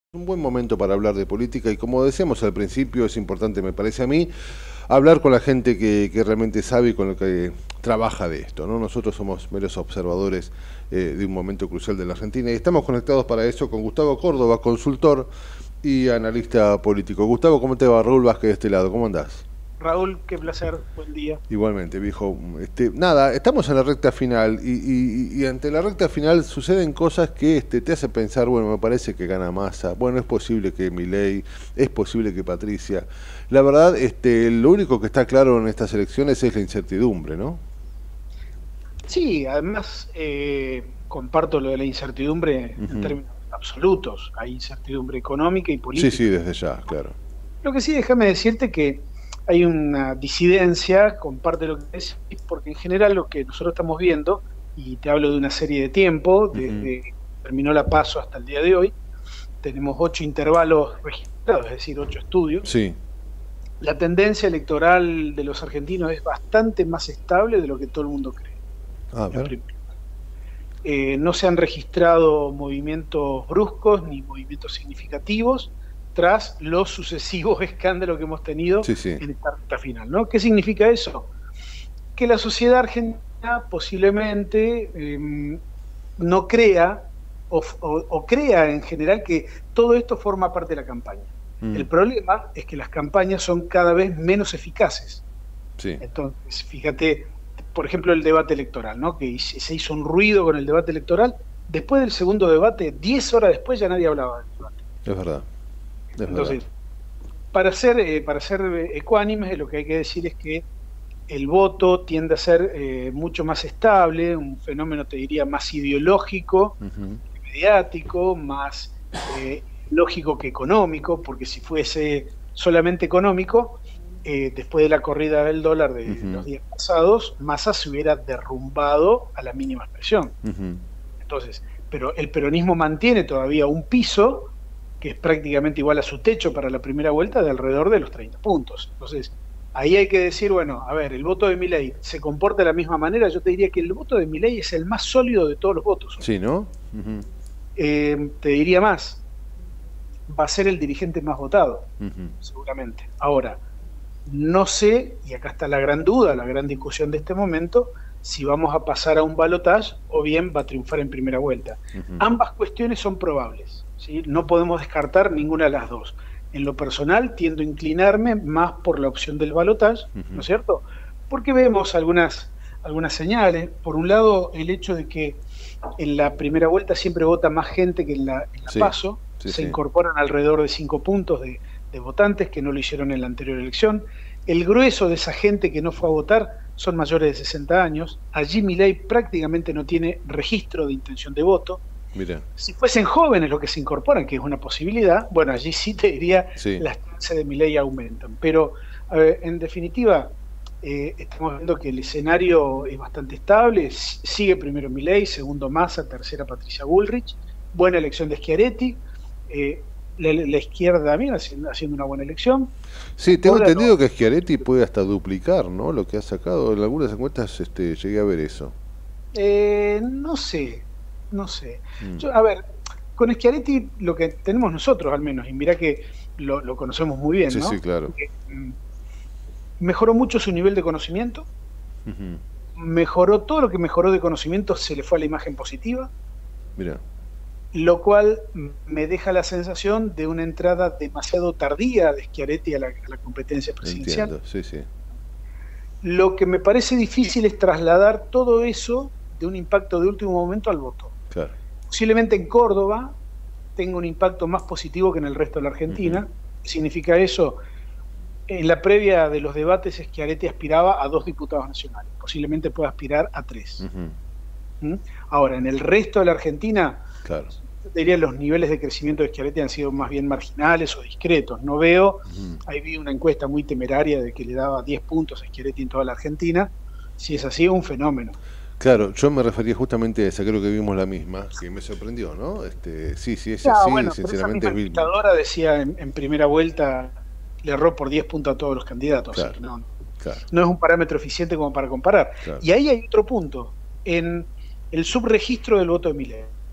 Un buen momento para hablar de política y como decíamos al principio es importante, me parece a mí, hablar con la gente que realmente sabe y con lo que trabaja de esto, ¿no? Nosotros somos meros observadores de un momento crucial de la Argentina y estamos conectados para eso con Gustavo Córdoba, consultor y analista político. Gustavo, ¿cómo te va? Raúl Vázquez de este lado, ¿cómo andás? Raúl, qué placer, buen día. Igualmente, viejo. Nada, estamos en la recta final y ante la recta final suceden cosas que te hacen pensar, bueno, me parece que gana Massa, bueno, es posible que Milei, es posible que Patricia. La verdad, lo único que está claro en estas elecciones es la incertidumbre, ¿no? Sí, además comparto lo de la incertidumbre en Ujú. términos absolutos. Hay incertidumbre económica y Sí, sí, política. desde ya, claro. Lo que sí, déjame decirte que hay una disidencia, comparte lo que decís, porque en general lo que nosotros estamos viendo, y te hablo de una serie de tiempo, Ujú. desde que terminó la PASO hasta el día de hoy, tenemos 8 intervalos registrados, es decir, 8 estudios. Sí, La tendencia electoral de los argentinos es bastante más estable de lo que todo el mundo cree. a En ver. primer no se han registrado movimientos bruscos ni movimientos significativos tras los sucesivos escándalos que hemos tenido Sí, sí. en esta recta final, ¿no? ¿Qué significa eso? Que la sociedad argentina posiblemente no crea o crea en general que todo esto forma parte de la campaña. Mm, El problema es que las campañas son cada vez menos eficaces. sí. Entonces, fíjate, por ejemplo, el debate electoral, ¿no? Que se hizo un ruido con el debate electoral. Después del segundo debate, 10 horas después ya nadie hablaba del debate. Es verdad, es verdad. Entonces, para ser ecuánimes, lo que hay que decir es que el voto tiende a ser mucho más estable, un fenómeno, te diría, más ideológico, Ujú. mediático, más lógico que económico, porque si fuese solamente económico, después de la corrida del dólar de los Ujú. días pasados, Massa se hubiera derrumbado a la mínima expresión. Ujú. Entonces, pero el peronismo mantiene todavía un piso que es prácticamente igual a su techo para la primera vuelta de alrededor de los 30 puntos. Entonces, ahí hay que decir, bueno, a ver, el voto de Milei se comporta de la misma manera. Yo te diría que el voto de Milei es el más sólido de todos los votos hoy. Sí, ¿no? Ujú. Te diría más, va a ser el dirigente más votado, Ujú. seguramente. Ahora, no sé, y acá está la gran duda, la gran discusión de este momento, si vamos a pasar a un balotaje o bien va a triunfar en primera vuelta. Ujú. Ambas cuestiones son probables, ¿sí? No podemos descartar ninguna de las dos. En lo personal, tiendo a inclinarme más por la opción del balotaje, ¿no Ujú. es cierto? Porque vemos algunas señales. Por un lado, el hecho de que en la primera vuelta siempre vota más gente que en la Sí, PASO, sí, se sí. incorporan alrededor de 5 puntos de votantes que no lo hicieron en la anterior elección. El grueso de esa gente que no fue a votar son mayores de 60 años. Allí Milei prácticamente no tiene registro de intención de voto. Mira, Si fuesen jóvenes los que se incorporan, que es una posibilidad, bueno, allí sí te diría sí. las chances de Milei aumentan. Pero en definitiva, estamos viendo que el escenario es bastante estable. Sigue primero Milei, segundo Massa, tercera Patricia Bullrich. Buena elección de Schiaretti. Eh, la izquierda también haciendo una buena elección. Sí, tengo Ahora entendido lo, que Schiaretti puede hasta duplicar, ¿no? Lo que ha sacado. En algunas encuestas llegué a ver eso. no sé, no sé. Mm. Yo, a ver, con Schiaretti lo que tenemos nosotros al menos, y mirá que lo conocemos muy bien, Sí, sí, ¿no? claro. Mejoró mucho su nivel de conocimiento, Ujú. mejoró todo lo que mejoró de conocimiento, se le fue a la imagen positiva, Mira, lo cual me deja la sensación de una entrada demasiado tardía de Schiaretti a la competencia presidencial. entiendo, sí, sí. Lo que me parece difícil es trasladar todo eso de un impacto de último momento al voto. Claro. Posiblemente en Córdoba tenga un impacto más positivo que en el resto de la Ujú. Argentina. ¿Qué significa eso? En la previa de los debates, Schiaretti aspiraba a 2 diputados nacionales, posiblemente pueda aspirar a 3. Ujú. ¿Mm? Ahora, en el resto de la Argentina, Claro. yo diría los niveles de crecimiento de Schiaretti han sido más bien marginales o discretos. No veo, Ujú. ahí vi una encuesta muy temeraria de que le daba 10 puntos a Schiaretti en toda la Argentina. Si es así, es un fenómeno. Claro, yo me refería justamente a esa, creo que vimos la misma, que me sorprendió, ¿no? Sí, sí, es Ya, así, bueno, pero esa sinceramente misma es Bill. encuestadora decía en primera vuelta, le erró por 10 puntos a todos los candidatos, así Claro, que no, claro, no es un parámetro eficiente como para comparar. claro. Y ahí hay otro punto, en el subregistro del voto de Milei.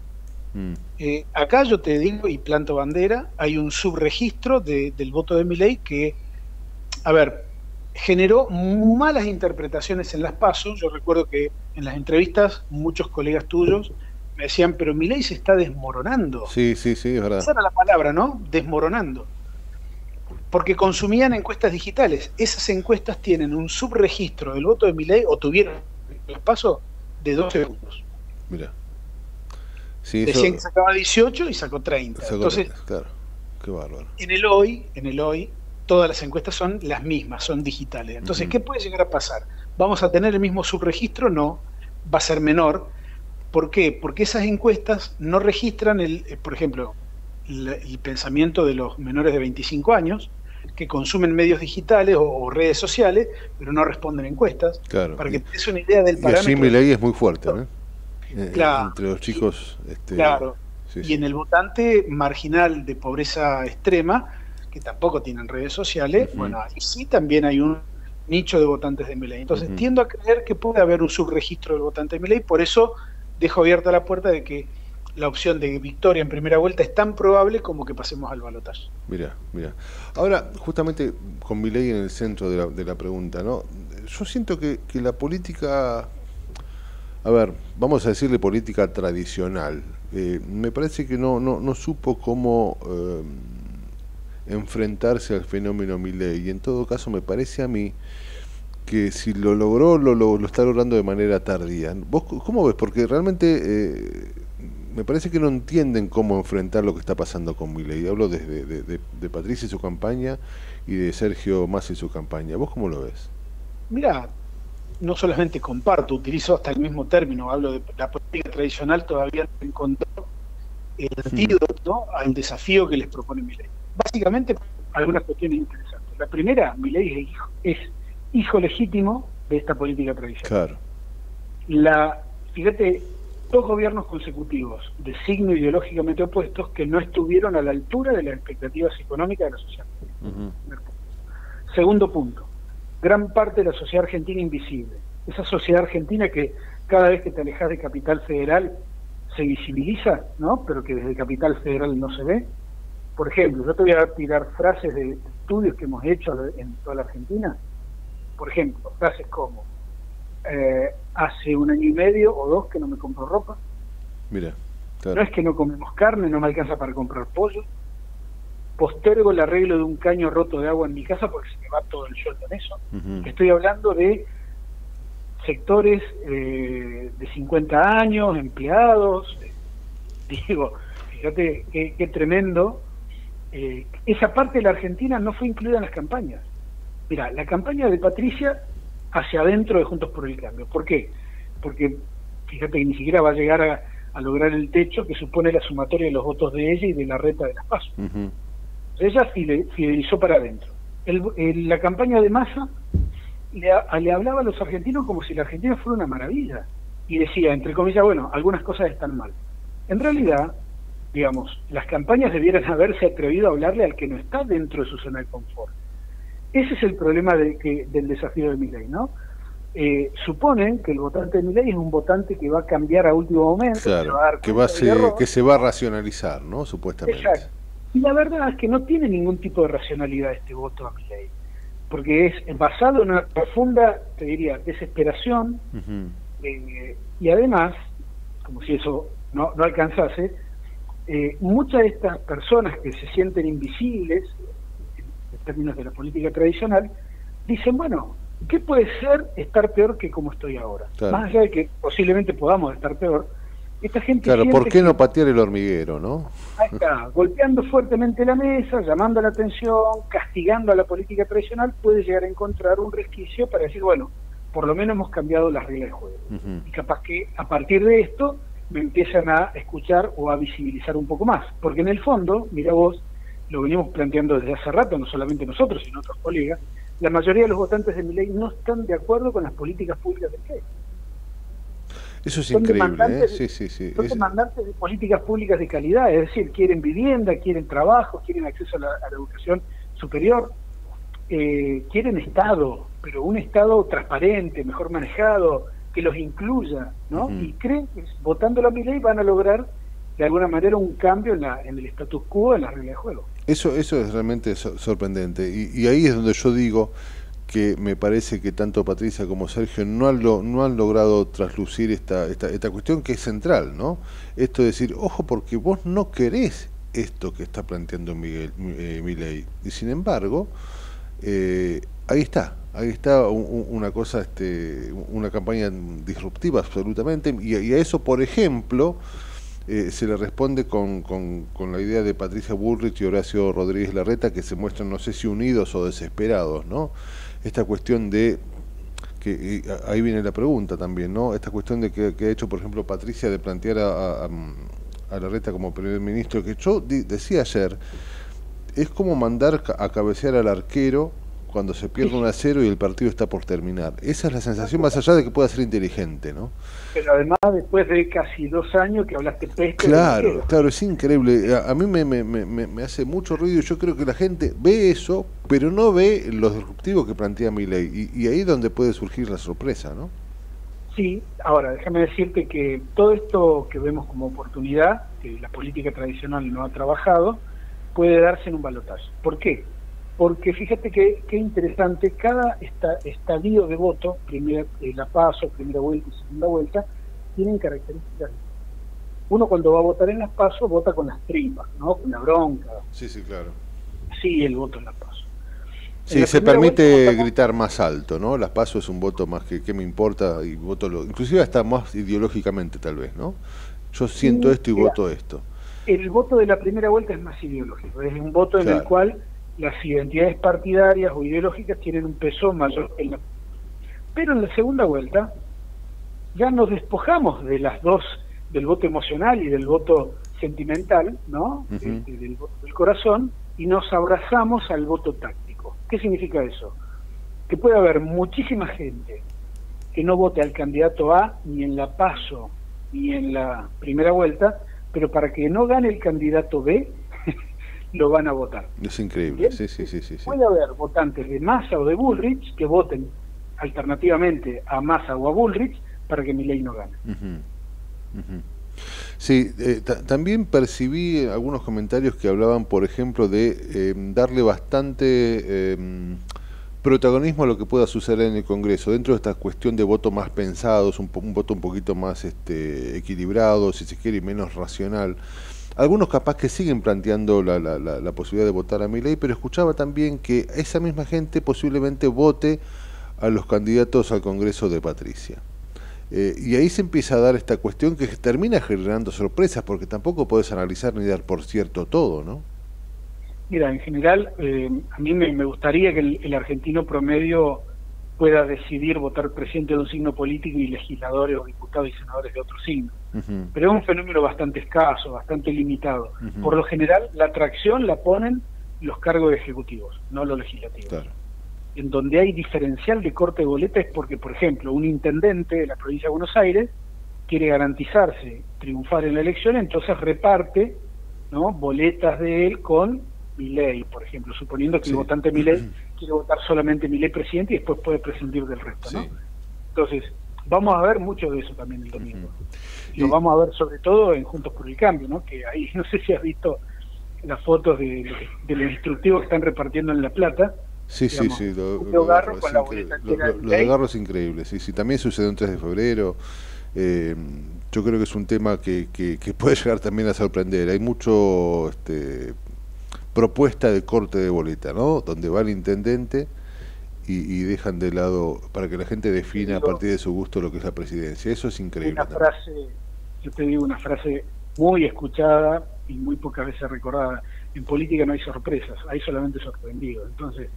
Mm. Acá yo te digo, y planto bandera, hay un subregistro del voto de Milei que, a ver, generó malas interpretaciones en las PASO. Yo recuerdo que en las entrevistas muchos colegas tuyos me decían, pero Milei se está desmoronando. Sí, sí, sí, es verdad. Esa era la palabra, ¿no? Desmoronando. Porque consumían encuestas digitales. Esas encuestas tienen un subregistro del voto de Milei, o tuvieron las PASO, de 12 segundos. Mira. Sí, Decían eso. que sacaba 18 y sacó 30. Entonces, Claro, qué bárbaro. en el hoy, todas las encuestas son las mismas, son digitales. Entonces, ¿qué puede llegar a pasar? ¿Vamos a tener el mismo subregistro? No, va a ser menor. ¿Por qué? Porque esas encuestas no registran, por ejemplo, el pensamiento de los menores de 25 años, que consumen medios digitales o redes sociales, pero no responden encuestas. Claro. Para que te des una idea del Y parámetro. allí Milei es muy fuerte, ¿no? Claro, Entre los chicos. claro. Sí, Y sí. en el votante marginal de pobreza extrema, que tampoco tienen redes sociales, bueno, ahí sí también hay un nicho de votantes de Milei. Entonces tiendo a creer que puede haber un subregistro del votante de Milei, por eso dejo abierta la puerta de que la opción de victoria en primera vuelta es tan probable como que pasemos al balotaje. Mira, mira. Ahora, justamente con Milei en el centro de la pregunta, ¿no? Yo siento que la política, a ver, vamos a decirle política tradicional, me parece que no supo cómo enfrentarse al fenómeno Milei, y en todo caso me parece a mí que si lo logró, lo está logrando de manera tardía. ¿Vos cómo ves? Porque realmente me parece que no entienden cómo enfrentar lo que está pasando con Milei. Hablo de Patricia y su campaña y de Sergio Massa y su campaña. ¿Vos cómo lo ves? Mira, no solamente comparto, utilizo hasta el mismo término, hablo de la política tradicional, todavía no encontró el antídoto al desafío que les propone Milei. Básicamente, algunas cuestiones interesantes. La primera, Milei es hijo legítimo de esta política tradicional. Claro. Fíjate, 2 gobiernos consecutivos de signo ideológicamente opuestos que no estuvieron a la altura de las expectativas económicas de la sociedad. Segundo punto, gran parte de la sociedad argentina invisible. Esa sociedad argentina que cada vez que te alejas de Capital Federal se visibiliza, ¿no? Pero que desde Capital Federal no se ve. Por ejemplo, yo te voy a tirar frases de estudios que hemos hecho en toda la Argentina. Por ejemplo, frases como hace 1 año y medio o 2 que no me compro ropa. Mira, claro. No es que no comemos carne, no me alcanza para comprar pollo. Postergo el arreglo de un caño roto de agua en mi casa porque se me va todo el sueldo en eso. Estoy hablando de sectores de 50 años, empleados. Digo, fíjate qué tremendo. Esa parte de la Argentina no fue incluida en las campañas. Mira, la campaña de Patricia hacia adentro de Juntos por el Cambio. ¿Por qué? Porque fíjate que ni siquiera va a llegar a lograr el techo que supone la sumatoria de los votos de ella y de la reta de las PASO. Ella fidelizó para adentro. La campaña de Massa le hablaba a los argentinos como si la Argentina fuera una maravilla. Y decía, entre comillas, bueno, algunas cosas están mal. En realidad, digamos, las campañas debieran haberse atrevido a hablarle al que no está dentro de su zona de confort. Ese es el problema del desafío de Milei, ¿no? Suponen que el votante de Milei es un votante que va a cambiar a último momento, claro, que se va a racionalizar, ¿no? Supuestamente. Exacto. Y la verdad es que no tiene ningún tipo de racionalidad este voto a Milei, porque es basado en una profunda, te diría, desesperación, y además, como si eso no alcanzase, muchas de estas personas que se sienten invisibles en términos de la política tradicional, dicen, bueno, ¿qué puede ser estar peor que como estoy ahora? Claro. Más allá de que posiblemente podamos estar peor, esta gente claro, ¿por qué que, no patear el hormiguero, no? Ahí está, golpeando fuertemente la mesa, llamando la atención, castigando a la política tradicional, puede llegar a encontrar un resquicio para decir, bueno, por lo menos hemos cambiado las reglas de juego. Y capaz que a partir de esto me empiezan a escuchar o a visibilizar un poco más. Porque en el fondo, mira vos, lo venimos planteando desde hace rato, no solamente nosotros, sino otros colegas, la mayoría de los votantes de Milei no están de acuerdo con las políticas públicas de Milei. Eso es increíble, ¿eh? Sí. Son demandantes de políticas públicas de calidad, es decir, quieren vivienda, quieren trabajo, quieren acceso a la educación superior, quieren Estado, pero un Estado transparente, mejor manejado, que los incluya, ¿no? Y creen que votando a Milei van a lograr de alguna manera un cambio en el status quo, en las reglas de juego. Eso es realmente sorprendente. Y ahí es donde yo digo que me parece que tanto Patricia como Sergio no han logrado traslucir esta cuestión que es central, ¿no? Esto de decir, ojo, porque vos no querés esto que está planteando Milei. Y sin embargo, ahí está una cosa, una campaña disruptiva absolutamente, y a eso, por ejemplo, se le responde con la idea de Patricia Bullrich y Horacio Rodríguez Larreta, que se muestran, no sé si unidos o desesperados, ¿no? Esta cuestión de que ahí viene la pregunta también, ¿no? Esta cuestión de que ha hecho, por ejemplo, Patricia, de plantear a Larreta como primer ministro, que yo decía ayer, es como mandar a cabecear al arquero cuando se pierde 1-0 y el partido está por terminar. Esa es la sensación, más allá de que pueda ser inteligente, ¿no? Pero además, después de casi 2 años que hablaste peste. Claro, claro, es increíble. A mí me hace mucho ruido, y yo creo que la gente ve eso, pero no ve los disruptivos que plantea Milei, y ahí es donde puede surgir la sorpresa, ¿no? Sí, ahora déjame decirte que todo esto que vemos como oportunidad, que la política tradicional no ha trabajado, puede darse en un balotaje. ¿Por qué? Porque fíjate que interesante, cada estadio de voto, la PASO, primera vuelta y segunda vuelta, tienen características. Uno cuando va a votar en las PASO vota con las tripas, ¿no? Con la bronca. Sí, sí, claro. Sí, el voto en las PASO. Sí, se permite gritar más alto, ¿no? Las PASO es un voto más que me importa, y voto inclusive hasta más ideológicamente tal vez, ¿no? Yo siento esto y voto esto. El voto de la primera vuelta es más ideológico, es un voto en el cual las identidades partidarias o ideológicas tienen un peso mayor en la... Pero en la segunda vuelta ya nos despojamos de las dos, del voto emocional y del voto sentimental, ¿no? Del voto del corazón, y nos abrazamos al voto táctico. ¿Qué significa eso? Que puede haber muchísima gente que no vote al candidato A ni en la PASO ni en la primera vuelta, pero para que no gane el candidato B lo van a votar. Es increíble, sí. Puede haber votantes de Massa o de Bullrich que voten alternativamente a Massa o a Bullrich para que Milei no gane. Sí, también percibí algunos comentarios que hablaban, por ejemplo, de darle bastante protagonismo a lo que pueda suceder en el Congreso, dentro de esta cuestión de votos más pensados, un voto un poquito más equilibrado, si se quiere, y menos racional. Algunos capaz que siguen planteando la posibilidad de votar a Milei, pero escuchaba también que esa misma gente posiblemente vote a los candidatos al Congreso de Patricia. Y ahí se empieza a dar esta cuestión que termina generando sorpresas, porque tampoco puedes analizar ni dar por cierto todo, ¿no? Mira, en general, a mí me gustaría que el argentino promedio pueda decidir votar presidente de un signo político y legisladores o diputados y senadores de otro signo. Pero es un fenómeno bastante escaso, bastante limitado. Por lo general, la atracción la ponen los cargos ejecutivos, no los legislativos. Claro. En donde hay diferencial de corte de boleta es porque, por ejemplo, un intendente de la provincia de Buenos Aires quiere garantizarse triunfar en la elección, entonces reparte, ¿no?, boletas de él con Milei, por ejemplo, suponiendo que el votante Milei quiere votar solamente Milei presidente y después puede prescindir del resto, ¿no? Entonces, vamos a ver mucho de eso también el domingo. Lo vamos a ver sobre todo en Juntos por el Cambio, ¿no? Que ahí, no sé si has visto las fotos de los instructivos que están repartiendo en La Plata. Sí, digamos, sí, lo de Garro es increíble, sí, también sucedió un 3 de febrero. Yo creo que es un tema que puede llegar también a sorprender. Hay mucho propuesta de corte de boleta, ¿no? Donde va el intendente y dejan de lado para que la gente defina a partir de su gusto lo que es la presidencia. Eso es increíble. Yo te digo una frase muy escuchada y muy pocas veces recordada: en política no hay sorpresas, hay solamente sorprendidos. Entonces,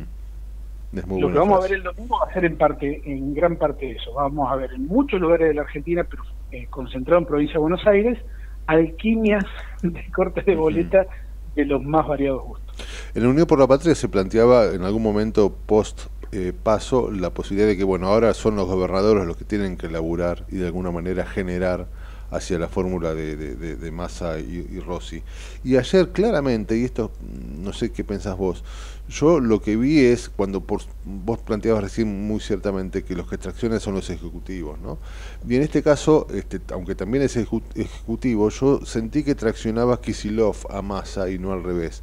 lo que vamos a ver el domingo va a ser en gran parte eso. Vamos a ver en muchos lugares de la Argentina, pero concentrado en provincia de Buenos Aires, alquimias de corte de boleta de los más variados gustos. En la Unión por la Patria se planteaba en algún momento post paso la posibilidad de que, bueno, ahora son los gobernadores los que tienen que laburar y de alguna manera generar hacia la fórmula de Massa y Rossi. Y ayer claramente, y esto no sé qué pensás vos. Yo lo que vi es, cuando vos planteabas recién muy ciertamente que los que traccionan son los ejecutivos, ¿no? Y en este caso, aunque también es ejecutivo, yo sentí que traccionaba Kicillof a Massa y no al revés.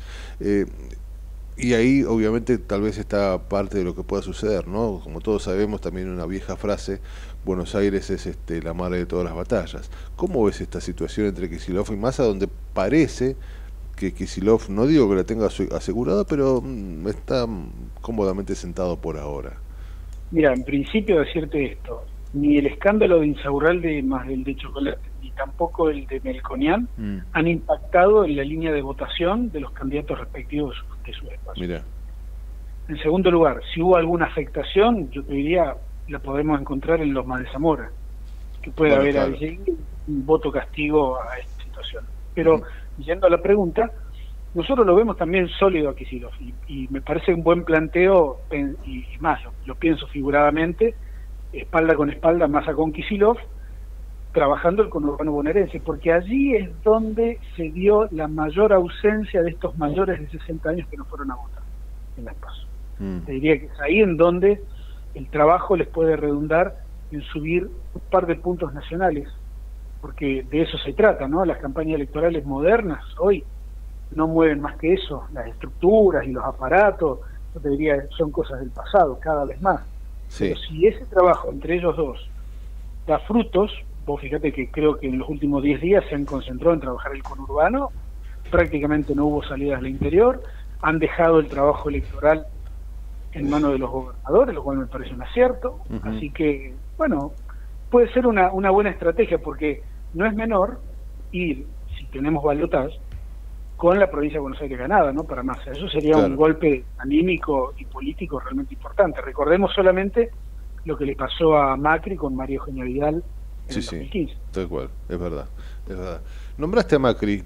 Y ahí obviamente tal vez está parte de lo que pueda suceder, ¿no? Como todos sabemos, también una vieja frase, Buenos Aires es la madre de todas las batallas. ¿Cómo ves esta situación entre Kicillof y Massa, donde parece que Kicillof, no digo que la tenga asegurada, pero está cómodamente sentado por ahora? Mira, en principio decirte esto, ni el escándalo de Insaurralde más el de Chocolate, ni tampoco el de Melconian han impactado en la línea de votación de los candidatos respectivos de sus espacios. Mira. En segundo lugar, si hubo alguna afectación, yo te diría, la podemos encontrar en los más de Zamora, que puede haber allí un voto castigo a esta situación. Pero, yendo a la pregunta, nosotros lo vemos también sólido a Kicillof, y me parece un buen planteo, y más, lo pienso figuradamente, espalda con espalda, Massa con Kicillof, trabajando el conurbano bonaerense, porque allí es donde se dio la mayor ausencia de estos mayores de 60 años que no fueron a votar en las PASO. Te diría que es ahí en donde el trabajo les puede redundar en subir un par de puntos nacionales, porque de eso se trata, ¿no? Las campañas electorales modernas hoy no mueven más que eso, las estructuras y los aparatos, yo te diría, son cosas del pasado, cada vez más. Sí. Pero si ese trabajo entre ellos dos da frutos, vos fíjate que creo que en los últimos 10 días se han concentrado en trabajar el conurbano, prácticamente no hubo salidas al interior, han dejado el trabajo electoral en manos de los gobernadores, lo cual me parece un acierto, así que, bueno, puede ser una buena estrategia, porque no es menor ir, si tenemos balotaje, con la provincia de Buenos Aires ganada, ¿no? Para Massa. Eso sería un golpe anímico y político realmente importante. Recordemos solamente lo que le pasó a Macri con María Eugenia Vidal en el 2015. Tal cual, es verdad, es verdad. Nombraste a Macri,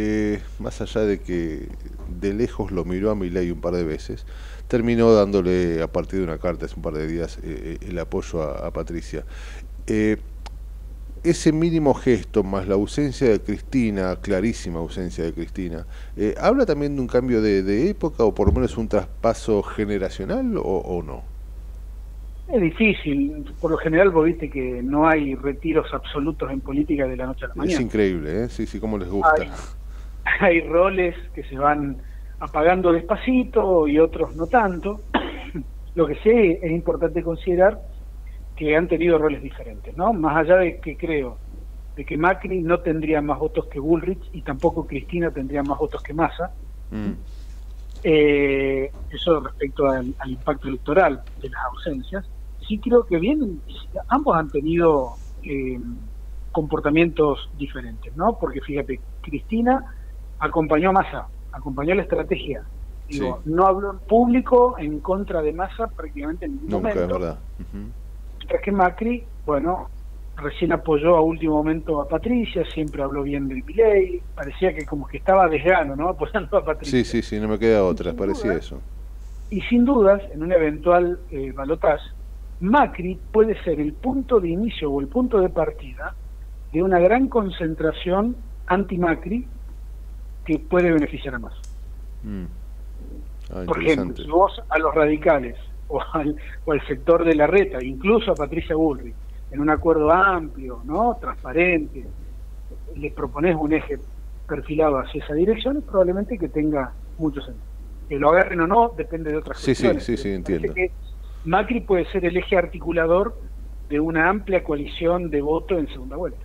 más allá de que de lejos lo miró a Milei un par de veces, terminó dándole, a partir de una carta hace un par de días, el apoyo a Patricia. Ese mínimo gesto, más la ausencia de Cristina, clarísima ausencia de Cristina, ¿habla también de un cambio de época, o por lo menos un traspaso generacional, o no? Es difícil, por lo general vos viste que no hay retiros absolutos en política de la noche a la mañana. Es increíble, ¿eh? Sí, sí, como les gusta. Hay roles que se van apagando despacito y otros no tanto. Lo que sí es importante considerar que han tenido roles diferentes, ¿no? Más allá de que creo de que Macri no tendría más votos que Bullrich y tampoco Cristina tendría más votos que Massa. Eso respecto al impacto electoral de las ausencias. Sí creo que bien, ambos han tenido comportamientos diferentes, ¿no? Porque fíjate, Cristina acompañó a Massa, acompañó la estrategia. Digo, no habló en público en contra de Massa prácticamente en ningún momento. Es verdad. Mientras que Macri, bueno, recién apoyó a último momento a Patricia, siempre habló bien del Milei, parecía que como que estaba desgano, ¿no? Apoyando a Patricia. Sí, no me queda otra, parecía eso. Y sin dudas, en un eventual balotaje, Macri puede ser el punto de inicio o el punto de partida de una gran concentración anti-Macri que puede beneficiar a Massa. Por ejemplo, si vos a los radicales o al sector de Larreta, incluso a Patricia Bullrich, en un acuerdo amplio, ¿no? Transparente, le propones un eje perfilado hacia esa dirección, probablemente que tenga mucho sentido. Que lo agarren o no depende de otras cuestiones. Sí, entiendo. Que Macri puede ser el eje articulador de una amplia coalición de voto en segunda vuelta.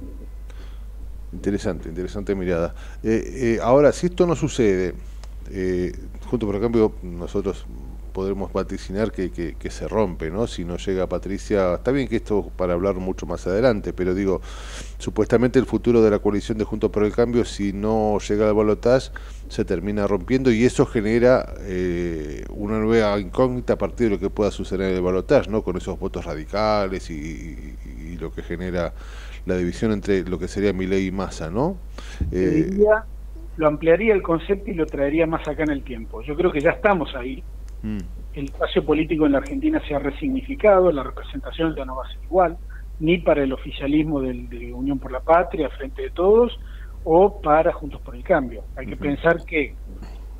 Interesante mirada. Ahora, si esto no sucede, junto por ejemplo, nosotros podremos vaticinar que se rompe, ¿no? Si no llega Patricia, está bien que esto para hablar mucho más adelante, pero digo, supuestamente el futuro de la coalición de Juntos por el Cambio, si no llega al balotaje, se termina rompiendo, y eso genera una nueva incógnita a partir de lo que pueda suceder en el balotaje, ¿no? Con esos votos radicales y lo que genera la división entre lo que sería Milei y Massa, ¿no? Lo ampliaría el concepto y lo traería más acá en el tiempo. Yo creo que ya estamos ahí. El espacio político en la Argentina se ha resignificado, la representación ya no va a ser igual, ni para el oficialismo de Unión por la Patria, Frente de Todos, o para Juntos por el Cambio. Hay que pensar que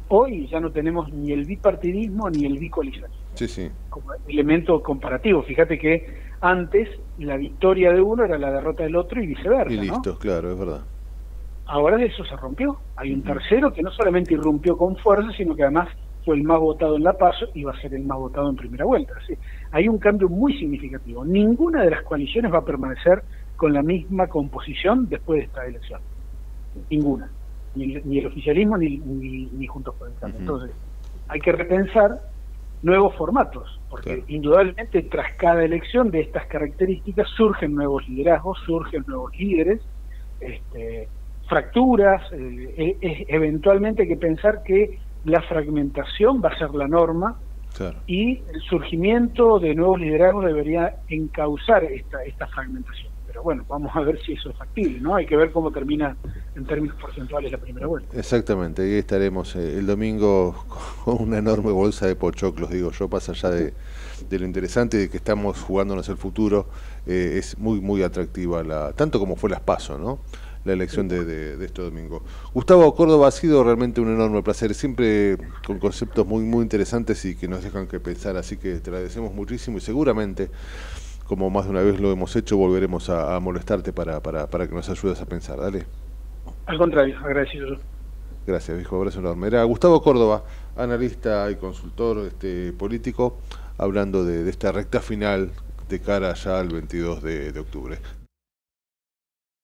Hoy ya no tenemos ni el bipartidismo ni el bicoalicionismo Sí, sí. como elemento comparativo. Fíjate que antes la victoria de uno era la derrota del otro y viceversa, Y listo, ¿no? claro, es verdad. Ahora eso se rompió. Hay un Ujú. tercero que no solamente irrumpió con fuerza, sino que además fue el más votado en la PASO y va a ser el más votado en primera vuelta. ¿Sí? Hay un cambio muy significativo. Ninguna de las coaliciones va a permanecer con la misma composición después de esta elección. Ninguna. Ni el oficialismo ni Juntos por el Cambio. Ujú. Entonces, hay que repensar nuevos formatos, porque Claro. indudablemente tras cada elección de estas características surgen nuevos liderazgos, surgen nuevos líderes, fracturas, eventualmente hay que pensar que la fragmentación va a ser la norma Claro. y el surgimiento de nuevos liderazgos debería encauzar esta fragmentación. Pero bueno, vamos a ver si eso es factible, ¿no? Hay que ver cómo termina en términos porcentuales la primera vuelta. Exactamente, ahí estaremos el domingo con una enorme bolsa de pochoclos, digo yo, más allá de lo interesante de que estamos jugándonos el futuro, es muy, muy atractiva, tanto como fue las PASO, ¿no? La elección de este domingo. Gustavo Córdoba, ha sido realmente un enorme placer, siempre con conceptos muy, muy interesantes y que nos dejan que pensar, así que te agradecemos muchísimo y seguramente, como más de una vez lo hemos hecho, volveremos a molestarte para que nos ayudes a pensar. Dale. Al contrario, agradecido yo. Gracias, viejo, abrazo enorme. Era Gustavo Córdoba, analista y consultor político, hablando de esta recta final de cara ya al 22 de octubre.